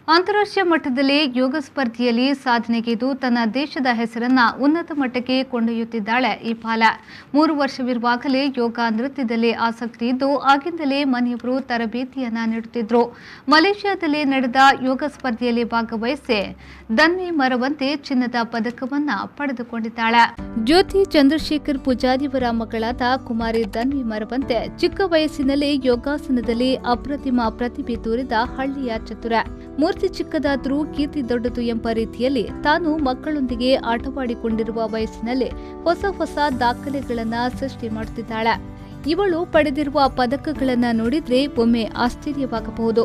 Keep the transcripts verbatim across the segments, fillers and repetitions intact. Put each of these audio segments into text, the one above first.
ಅಂತಾರಾಷ್ಟ್ರೀಯ ಮಟ್ಟದಲ್ಲಿ ಯೋಗ ಸ್ಪರ್ಧೆಯಲ್ಲಿ ಸಾಧನೆಗೈದು ತನ್ನ ದೇಶದ ಹೆಸರನ್ನ ಉನ್ನತ ಮಟ್ಟಕ್ಕೆ ಕೊಂಡೊಯ್ಯುತ್ತಿದ್ದಾಳೆ ಈ ಪಾಲ. ಮೂರು ವರ್ಷವಿರುವಾಗಲೇ ಯೋಗ ನೃತ್ಯದಲ್ಲಿ ಆಸಕ್ತಿ ಇದ್ದು ಆಗಿಂದಲೇ ಮನೆಯವರು ತರಬೇತಿಯನ್ನ ನೀಡುತ್ತಿದ್ರು. ಮಲೇಷ್ಯಾದಲ್ಲಿ ನಡೆದ ಯೋಗ ಸ್ಪರ್ಧೆಯಲ್ಲಿ ಭಾಗವಹಿಸಿ ದನ್ವಿ ಮರವಂತೆ ಚಿನ್ನದ ಪದಕವನ್ನ ಪಡೆದುಕೊಂಡಿದ್ದಾಳೆ. ಜ್ಯೋತಿ ಚಂದ್ರಶೇಖರ್ ಪೂಜಾರಿಯವರ ಮಗಳಾದ ಕುಮಾರಿ ದನ್ವಿ ಮರವಂತೆ ಚಿಕ್ಕ ವಯಸ್ಸಿನಲ್ಲಿ ಯೋಗಾಸನದಲ್ಲಿ ಅಪ್ರತಿಮ ಪ್ರತಿಭೆ ತೋರಿದ ಹಳ್ಳಿಯ ಚತುರ. ಮೂರ್ತಿ ಚಿಕ್ಕದಾದರೂ ಕೀರ್ತಿ ದೊಡ್ಡದು ಎಂಬ ರೀತಿಯಲ್ಲಿ ತಾನು ಮಕ್ಕಳೊಂದಿಗೆ ಆಟವಾಡಿಕೊಂಡಿರುವ ವಯಸ್ಸಿನಲ್ಲಿ ಹೊಸ ಹೊಸ ದಾಖಲೆಗಳನ್ನ ಸೃಷ್ಟಿ ಮಾಡುತ್ತಿದ್ದಾಳೆ. ಇವಳು ಪಡೆದಿರುವ ಪದಕಗಳನ್ನ ನೋಡಿದ್ರೆ ಒಮ್ಮೆ ಆಶ್ಚರ್ಯವಾಗಬಹುದು.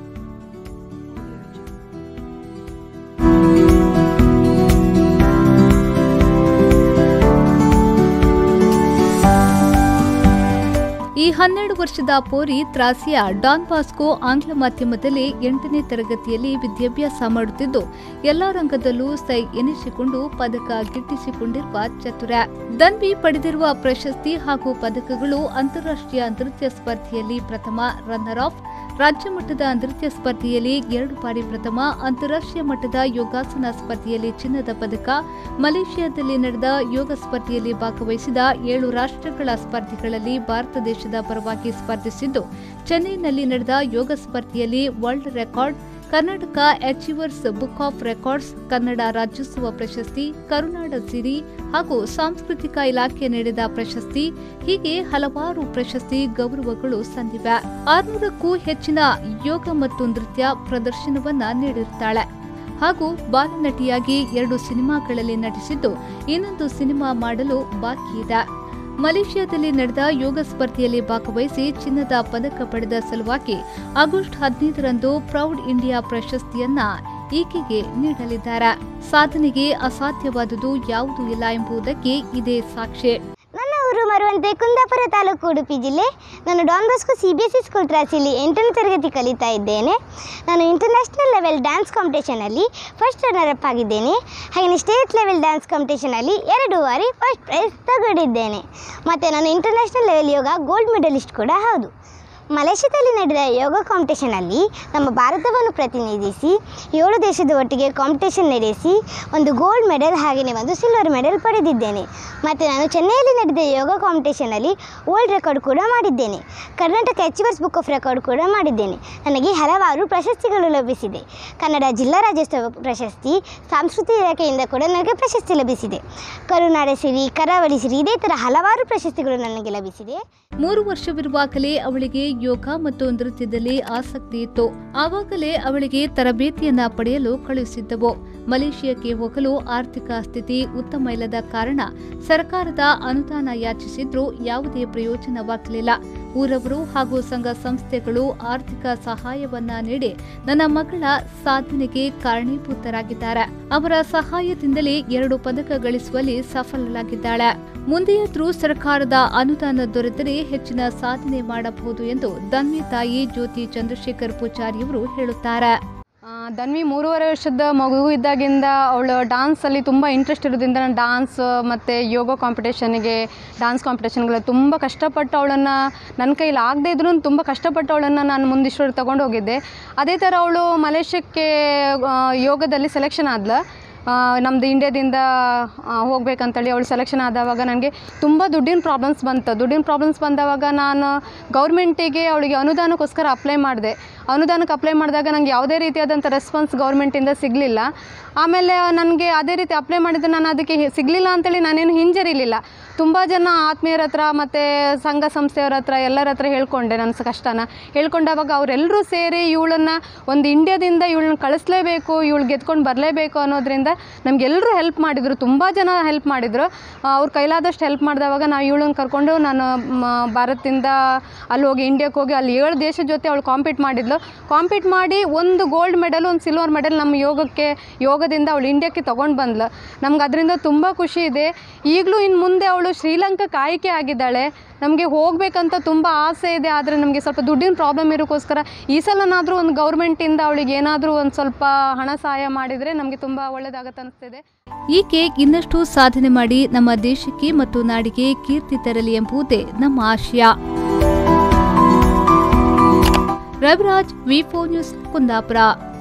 ಈ ಹನ್ನೆರಡು ವರ್ಷದ ಪೋರಿ ತ್ರಾಸಿಯ ಡಾನ್ ಬಾಸ್ಕೋ ಆಂಗ್ಲ ಮಾಧ್ಯಮದಲ್ಲಿ ಎಂಟನೇ ತರಗತಿಯಲ್ಲಿ ವಿದ್ಯಾಭ್ಯಾಸ ಮಾಡುತ್ತಿದ್ದು ಎಲ್ಲಾ ರಂಗದಲ್ಲೂ ಸೈ ಎನಿಸಿಕೊಂಡು ಪದಕ ಗಿಟ್ಟಿಸಿಕೊಂಡಿರುವ ಚತುರ. ದನ್ವಿ ಪಡೆದಿರುವ ಪ್ರಶಸ್ತಿ ಹಾಗೂ ಪದಕಗಳು ಅಂತಾರಾಷ್ಟ್ರೀಯ ನೃತ್ಯ ಸ್ಪರ್ಧೆಯಲ್ಲಿ ಪ್ರಥಮ ರನ್ನರ್ ಆಫ್, ರಾಜ್ಯ ಮಟ್ಟದ ನೃತ್ಯ ಸ್ಪರ್ಧೆಯಲ್ಲಿ ಎರಡು ಬಾರಿ ಪ್ರಥಮ, ಅಂತಾರಾಷ್ಟ್ರೀಯ ಮಟ್ಟದ ಯೋಗಾಸನ ಸ್ಪರ್ಧೆಯಲ್ಲಿ ಚಿನ್ನದ ಪದಕ, ಮಲೇಷ್ಯಾದಲ್ಲಿ ನಡೆದ ಯೋಗ ಸ್ಪರ್ಧೆಯಲ್ಲಿ ಭಾಗವಹಿಸಿದ ಏಳು ರಾಷ್ಟ್ರಗಳ ಸ್ಪರ್ಧೆಗಳಲ್ಲಿ ಭಾರತ ದೇಶದ ಪರವಾಗಿ ಸ್ಪರ್ಧಿಸಿದ್ದು ಚೆನ್ನೈನಲ್ಲಿ ನಡೆದ ಯೋಗ ಸ್ಪರ್ಧೆಯಲ್ಲಿ world record, Karnataka achievers book of records, Kannada Rajyotsava ಪ್ರಶಸ್ತಿ, ಕರುನಾಡ ಸಿರಿ ಹಾಗೂ ಸಾಂಸ್ಕೃತಿಕ ಇಲಾಖೆ ನೀಡಿದ ಪ್ರಶಸ್ತಿ ಹೀಗೆ ಹಲವಾರು ಪ್ರಶಸ್ತಿ ಗೌರವಗಳು ಸಂದಿವೆ. ಆರ್ನೂರಕ್ಕೂ ಹೆಚ್ಚಿನ ಯೋಗ ಮತ್ತು ನೃತ್ಯ ಪ್ರದರ್ಶನವನ್ನ ನೀಡಿರುತ್ತಾಳೆ ಹಾಗೂ ಬಾಲನಟಿಯಾಗಿ ಎರಡು ಸಿನಿಮಾಗಳಲ್ಲಿ ನಟಿಸಿದ್ದು ಇನ್ನೊಂದು ಸಿನಿಮಾ ಮಾಡಲು ಬಾಕಿ ಇದೆ. ಮಲೇಷ್ಯಾದಲ್ಲಿ ನಡೆದ ಯೋಗ ಸ್ಪರ್ಧೆಯಲ್ಲಿ ಭಾಗವಹಿಸಿ ಚಿನ್ನದ ಪದಕ ಪಡೆದ ಸಲುವಾಗಿ ಆಗಸ್ಟ್ ಹದಿನೈದರಂದು ಪ್ರೌಡ್ ಇಂಡಿಯಾ ಪ್ರಶಸ್ತಿಯನ್ನ ಈಕೆಗೆ ನೀಡಲಿದ್ದಾರೆ. ಸಾಧನೆಗೆ ಅಸಾಧ್ಯವಾದುದು ಯಾವುದೂ ಇಲ್ಲ ಎಂಬುದಕ್ಕೆ ಇದೇ ಸಾಕ್ಷಿ. ನನ್ನ ಊರು ಮರವಂತೆ, ಕುಂದಾಪುರ ತಾಲೂಕು, ಉಡುಪಿ ಜಿಲ್ಲೆ. ನಾನು Don Bosco C B S C school ತ್ರಾಸಿಯಲ್ಲಿ ಎಂಟನೇ ತರಗತಿ ಕಲಿತಾ ಇದ್ದೇನೆ. ನಾನು ಇಂಟರ್ನ್ಯಾಷನಲ್ ಲೆವೆಲ್ ಡ್ಯಾನ್ಸ್ ಕಾಂಪಿಟೇಷನಲ್ಲಿ ಫಸ್ಟ್ ರನ್ನರ್ ಅಪ್ ಆಗಿದ್ದೇನೆ. ಹಾಗೆಯೇ ಸ್ಟೇಟ್ ಲೆವೆಲ್ ಡ್ಯಾನ್ಸ್ ಕಾಂಪಿಟೇಷನಲ್ಲಿ ಎರಡು ಬಾರಿ ಫಸ್ಟ್ ಪ್ರೈಸ್ ತಗೊಂಡಿದ್ದೇನೆ. ಮತ್ತು ನಾನು international level yoga gold medalist ಕೂಡ ಹೌದು. ಮಲೇಷ್ಯಾದಲ್ಲಿ ನಡೆದ ಯೋಗ ಕಾಂಪಿಟೇಷನಲ್ಲಿ ನಮ್ಮ ಭಾರತವನ್ನು ಪ್ರತಿನಿಧಿಸಿ ಏಳು ದೇಶದ ಒಟ್ಟಿಗೆ ಕಾಂಪಿಟೇಷನ್ ನಡೆಸಿ ಒಂದು ಗೋಲ್ಡ್ ಮೆಡಲ್ ಹಾಗೆಯೇ ಒಂದು ಸಿಲ್ವರ್ ಮೆಡಲ್ ಪಡೆದಿದ್ದೇನೆ. ಮತ್ತು ನಾನು ಚೆನ್ನೈಯಲ್ಲಿ ನಡೆದ ಯೋಗ ಕಾಂಪಿಟೇಷನಲ್ಲಿ ವರ್ಲ್ಡ್ ರೆಕಾರ್ಡ್ ಕೂಡ ಮಾಡಿದ್ದೇನೆ. Karnataka achievers book of record ಕೂಡ ಮಾಡಿದ್ದೇನೆ. ನನಗೆ ಹಲವಾರು ಪ್ರಶಸ್ತಿಗಳು ಲಭಿಸಿದೆ. ಕನ್ನಡ ಜಿಲ್ಲಾ ರಾಜ್ಯೋತ್ಸವ ಪ್ರಶಸ್ತಿ, ಸಾಂಸ್ಕೃತಿಕ ಇಲಾಖೆಯಿಂದ ಕೂಡ ನನಗೆ ಪ್ರಶಸ್ತಿ ಲಭಿಸಿದೆ. ಕರುನಾಡ ಸಿರಿ, ಕರಾವಳಿ ಸಿರಿ, ಇದೇ ಥರ ಹಲವಾರು ಪ್ರಶಸ್ತಿಗಳು ನನಗೆ ಲಭಿಸಿದೆ. ಮೂರು ವರ್ಷವಿರುವಾಗಲೇ ಅವಳಿಗೆ ಯೋಗ ಮತ್ತು ನೃತ್ಯದಲ್ಲಿ ಆಸಕ್ತಿ ಇತ್ತು. ಆವಾಗಲೇ ಅವಳಿಗೆ ತರಬೇತಿಯನ್ನ ಪಡೆಯಲು ಕಳುಹಿಸಿದ್ದವು. ಮಲೇಷಿಯಾಕ್ಕೆ ಹೋಗಲು ಆರ್ಥಿಕ ಸ್ಥಿತಿ ಉತ್ತಮ ಇಲ್ಲದ ಕಾರಣ ಸರ್ಕಾರದ ಅನುದಾನ ಯಾಚಿಸಿದ್ರೂ ಯಾವುದೇ ಪ್ರಯೋಜನವಾಗಲಿಲ್ಲ. ಊರವರು ಹಾಗೂ ಸಂಘ ಸಂಸ್ಥೆಗಳು ಆರ್ಥಿಕ ಸಹಾಯವನ್ನ ನೀಡಿ ನನ್ನ ಮಗಳ ಸಾಧನೆಗೆ ಕಾರಣೀಭೂತರಾಗಿದ್ದಾರೆ. ಅವರ ಸಹಾಯದಿಂದಲೇ ಎರಡು ಪದಕ ಗಳಿಸುವಲ್ಲಿ ಸಫಲರಾಗಿದ್ದಾಳೆ. ಮುಂದೆಯಾದರೂ ಸರ್ಕಾರದ ಅನುದಾನ ದೊರೆತರೆ ಹೆಚ್ಚಿನ ಸಾಧನೆ ಮಾಡಬಹುದು ಎಂದು ದನ್ವಿ ತಾಯಿ ಜ್ಯೋತಿ ಚಂದ್ರಶೇಖರ್ ಪೂಜಾರಿಯವರು ಹೇಳುತ್ತಾರೆ. ದನ್ವಿ ಮೂರುವರೆ ವರ್ಷದ ಮಗು ಇದ್ದಾಗಿಂದ ಅವಳು ಡ್ಯಾನ್ಸಲ್ಲಿ ತುಂಬ ಇಂಟ್ರೆಸ್ಟ್ ಇರೋದ್ರಿಂದ ನಾನು ಡ್ಯಾನ್ಸ್ ಮತ್ತು ಯೋಗ ಕಾಂಪಿಟೇಷನ್ಗೆ ಡ್ಯಾನ್ಸ್ ಕಾಂಪಿಟೇಷನ್ಗಳ ತುಂಬ ಕಷ್ಟಪಟ್ಟು ಅವಳನ್ನು ನನ್ನ ಕೈಲಿ ಆಗದೇ ಇದ್ರೂ ತುಂಬ ಕಷ್ಟಪಟ್ಟು ಅವಳನ್ನು ನಾನು ಮುಂದಿಷ್ಟರು ತಗೊಂಡು ಹೋಗಿದ್ದೆ. ಅದೇ ಥರ ಅವಳು ಮಲೇಷ್ಯಾಕ್ಕೆ ಯೋಗದಲ್ಲಿ ಸೆಲೆಕ್ಷನ್ ಆದ್ಲು. ನಮ್ಮದು ಇಂಡಿಯಾದಿಂದ ಹೋಗ್ಬೇಕಂತೇಳಿ ಅವಳು ಸೆಲೆಕ್ಷನ್ ಆದವಾಗ ನನಗೆ ತುಂಬ ದುಡ್ಡಿನ ಪ್ರಾಬ್ಲಮ್ಸ್ ಬಂತು. ದುಡ್ಡಿನ ಪ್ರಾಬ್ಲಮ್ಸ್ ಬಂದವಾಗ ನಾನು ಗೌರ್ಮೆಂಟಿಗೆ ಅವಳಿಗೆ ಅನುದಾನಕ್ಕೋಸ್ಕರ ಅಪ್ಲೈ ಮಾಡಿದೆ. ಅನುದಾನಕ್ಕೆ ಅಪ್ಲೈ ಮಾಡಿದಾಗ ನನಗೆ ಯಾವುದೇ ರೀತಿಯಾದಂಥ ರೆಸ್ಪಾನ್ಸ್ ಗೌರ್ಮೆಂಟಿಂದ ಸಿಗಲಿಲ್ಲ. ಆಮೇಲೆ ನನಗೆ ಅದೇ ರೀತಿ ಅಪ್ಲೈ ಮಾಡಿದರೆ ನಾನು ಅದಕ್ಕೆ ಸಿಗಲಿಲ್ಲ ಅಂತೇಳಿ ನಾನೇನು ಹಿಂಜರಿಲಿಲ್ಲ. ತುಂಬ ಜನ ಆತ್ಮೀಯರ ಹತ್ರ ಮತ್ತು ಸಂಘ ಸಂಸ್ಥೆಯವರ ಹತ್ರ ಎಲ್ಲರ ಹತ್ರ ಹೇಳ್ಕೊಂಡೆ ನನ್ನ ಕಷ್ಟನ. ಹೇಳ್ಕೊಂಡಾಗ ಅವರೆಲ್ಲರೂ ಸೇರಿ ಇವಳನ್ನು ಒಂದು ಇಂಡಿಯಾದಿಂದ ಇವಳನ್ನ ಕಳಿಸ್ಲೇಬೇಕು, ಇವಳು ಗೆದ್ಕೊಂಡು ಬರಲೇಬೇಕು ಅನ್ನೋದ್ರಿಂದ ನಮಗೆಲ್ಲರೂ ಹೆಲ್ಪ್ ಮಾಡಿದರು. ತುಂಬ ಜನ ಹೆಲ್ಪ್ ಮಾಡಿದರು. ಅವ್ರು ಕೈಲಾದಷ್ಟು ಹೆಲ್ಪ್ ಮಾಡಿದವಾಗ ನಾವು ಇವಳನ್ನ ಕರ್ಕೊಂಡು ನಾನು ಭಾರತದಿಂದ ಅಲ್ಲಿ ಹೋಗಿ ಇಂಡಿಯಾಕ್ಕೆ ಹೋಗಿ ಅಲ್ಲಿ ಏಳು ದೇಶದ ಜೊತೆ ಅವಳು ಕಾಂಪೀಟ್ ಮಾಡಿದ್ಲು. ಕಾಂಪೀಟ್ ಮಾಡಿ ಒಂದು ಗೋಲ್ಡ್ ಮೆಡಲ್, ಒಂದು ಸಿಲ್ವರ್ ಮೆಡಲ್ ನಮ್ಮ ಯೋಗಕ್ಕೆ ಯೋಗದಿಂದ ಅವಳು ಇಂಡಿಯಾಕ್ಕೆ ತೊಗೊಂಡು ಬಂದ್ಲು. ನಮ್ಗೆ ಅದರಿಂದ ತುಂಬ ಖುಷಿ ಇದೆ. ಈಗಲೂ ಇನ್ನು ಮುಂದೆ ಅವಳು ಶ್ರೀಲಂಕಾಕ್ಕೆ ಆಯ್ಕೆ ಆಗಿದ್ದಾಳೆ. ನಮಗೆ ಹೋಗಬೇಕಂತ ತುಂಬ ಆಸೆ ಇದೆ. ಆದರೆ ನಮಗೆ ಸ್ವಲ್ಪ ದುಡ್ಡಿನ ಪ್ರಾಬ್ಲಮ್ ಇರೋಕ್ಕೋಸ್ಕರ ಈ ಸಲನಾದರೂ ಒಂದು ಗೌರ್ಮೆಂಟಿಂದ ಅವಳಿಗೆ ಏನಾದರೂ ಒಂದು ಸ್ವಲ್ಪ ಹಣ ಸಹಾಯ ಮಾಡಿದರೆ ನಮಗೆ ತುಂಬ ಒಳ್ಳೆಯದಾಗತ್ತೆ ಅನಿಸ್ತಿದೆ. ಈಕೆ ಇನ್ನಷ್ಟು ಸಾಧನೆ ಮಾಡಿ ನಮ್ಮ ದೇಶಕ್ಕೆ ಮತ್ತು ನಾಡಿಗೆ ಕೀರ್ತಿ ತರಲಿ ಎಂಬುದೇ ನಮ್ಮ ಆಶಯ. Raviraj, V four news, Kundapura.